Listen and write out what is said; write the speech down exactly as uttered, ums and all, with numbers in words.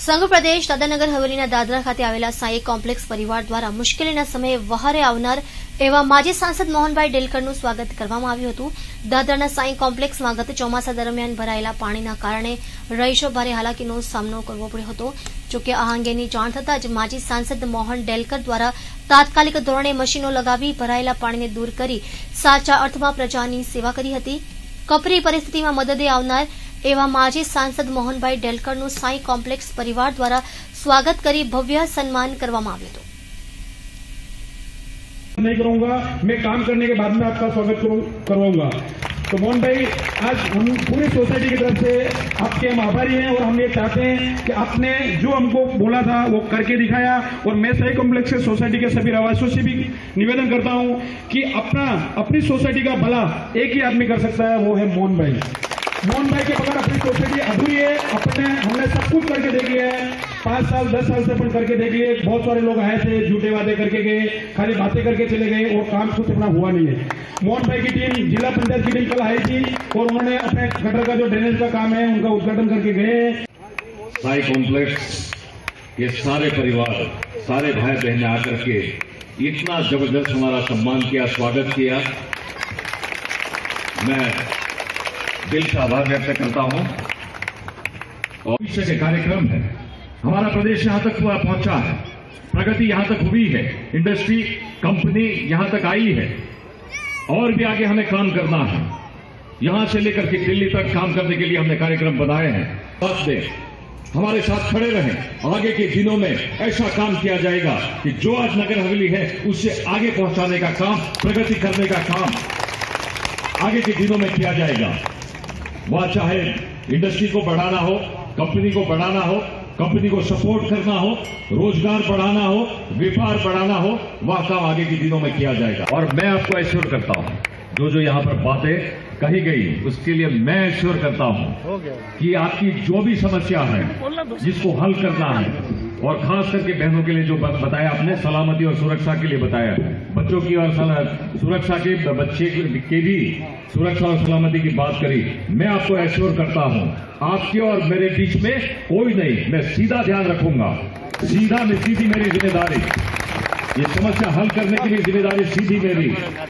સંઘ પ્રદેશ દાદરાનગર હવેલીના દાદરા ખાતે આવેલા સાઈ કોમ્પ્લેક્સ પરિવાર દ્વારા મુશ્કેલીના સમયે વહારે આવનાર એવા માજી સાંસદ મોહનભાઈ ડેલકરનું સ્વાગત કરવામાં આવ્યું હતું। દાદરાના સાઈ કોમ્પ્લેક્સમાં ગત ચોમાસા દરમિયાન ભરાયેલા પાણીના કારણે રહીશો ભારે હાલાકીનો સામનો કરવો પડ્યો હતો। જોકે આ અંગેની જાણ થતાં જ માજી સાંસદ મોહન ડેલકર દ્વારા તાત્કાલિક ધોરણે મશીનો લગાવી ભરાયેલા પાણીને દૂર કરી સાચા અર્થમાં પ્રજાની સેવા કરી હતી। કપરી પરિસ્થિતિમાં મદદે આવનાર एवं माजी सांसद मोहनभाई डेलकरનું साई कॉम्प्लेक्स परिवार द्वारा स्वागत करी भव्य सम्मान करवामां આવ્યું હતું। नहीं करूंगा, मैं काम करने के बाद में आपका स्वागत करवाऊंगा। तो मोहन भाई, आज हम पूरी सोसाइटी की तरफ से आपके हम आभारी हैं और हम ये चाहते हैं कि आपने जो हमको बोला था वो करके दिखाया। और मैं साई कॉम्प्लेक्स के सोसाइटी के सभी रहवासियों से भी निवेदन करता हूं कि अपना अपनी सोसाइटी का भला एक ही आदमी कर सकता है, वो है मोहन भाई। मोहन भाई के बगैर अपनी सोसाइटी अधूरी है। अपने हमने सब कुछ करके देख लिया है, पांच साल दस साल से अपन करके देख लिए। बहुत सारे लोग आए थे, झूठे वादे करके गए, खाली बातें करके चले गए और काम कुछ अपना हुआ नहीं है। मोहन भाई की टीम, जिला पंचायत की टीम कल आई थी और उन्होंने अपने गटर का जो ड्रेनेज का काम है उनका उद्घाटन करके गए। साई कॉम्प्लेक्स ये सारे परिवार, सारे भाई बहने आकर के इतना जबरदस्त हमारा सम्मान किया, स्वागत किया। मैं दिल से आभार व्यक्त करता हूं। और भविष्य के कार्यक्रम है, हमारा प्रदेश यहां तक पूरा पहुंचा है, प्रगति यहां तक हुई है, इंडस्ट्री कंपनी यहां तक आई है और भी आगे हमें काम करना है। यहां से लेकर के दिल्ली तक काम करने के लिए हमने कार्यक्रम बनाए हैं। साथ दे, हमारे साथ खड़े रहें। आगे के दिनों में ऐसा काम किया जाएगा कि जो आज नगर हवेली है उससे आगे पहुंचाने का काम, प्रगति करने का काम आगे के दिनों में किया जाएगा। वह चाहे इंडस्ट्री को बढ़ाना हो, कंपनी को बढ़ाना हो, कंपनी को सपोर्ट करना हो, रोजगार बढ़ाना हो, व्यापार बढ़ाना हो, वह काम आगे के दिनों में किया जाएगा। और मैं आपको एश्योर करता हूं, जो जो यहां पर बातें कही गई उसके लिए मैं एश्योर करता हूं कि आपकी जो भी समस्या है जिसको हल करना है, और खास करके बहनों के लिए जो बताया आपने, सलामती और सुरक्षा के लिए बताया, बच्चों की और सुरक्षा के, बच्चे के भी सुरक्षा और सलामती की बात करी। मैं आपको एश्योर करता हूं, आपके और मेरे बीच में कोई नहीं, मैं सीधा ध्यान रखूंगा, सीधा में सीधी मेरी जिम्मेदारी, ये समस्या हल करने के लिए जिम्मेदारी सीधी मेरी।